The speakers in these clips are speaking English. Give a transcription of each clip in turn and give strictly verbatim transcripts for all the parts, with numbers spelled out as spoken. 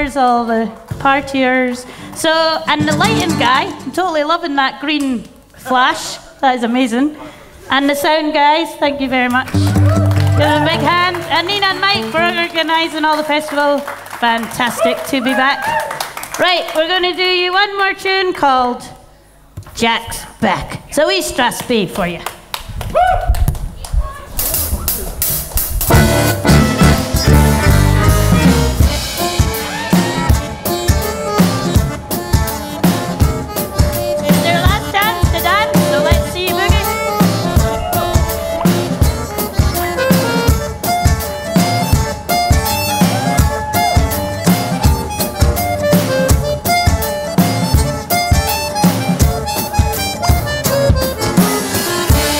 dancers, all the partiers. So, and the lighting guy, I'm totally loving that green flash. That is amazing. And the sound guys, thank you very much. Give them a big hand. And Nina and Mike for organising all the festival. Fantastic to be back. Right, we're going to do you one more tune called Jack's Back. So we Strathspey for you. Thank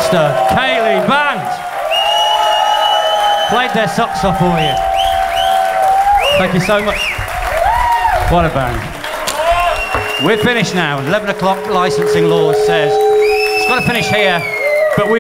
Manchester Ceilidh Band. Played their socks off for you. Thank you so much. What a band. We're finished now. eleven o'clock licensing laws says it's got to finish here, but we